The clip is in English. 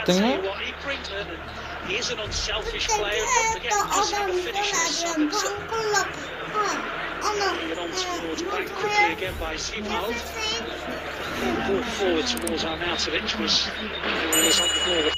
Baktın mı? He is an unselfish player. Don't forget, he does have a finish on the get on towards back quickly again by Zivald. Brought forward towards Arnautovic was on the ball.